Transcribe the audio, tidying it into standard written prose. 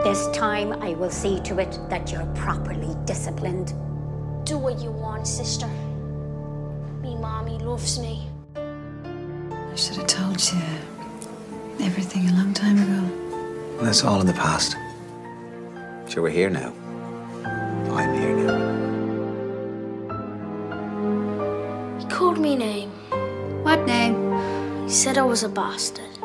This time I will see to it that you're properly disciplined. Do what you want, sister. Me mommy loves me. I should have told you everything a long time ago. Well, that's all in the past. Sure, we're here now. I'm here now. He called me name. What name? He said I was a bastard.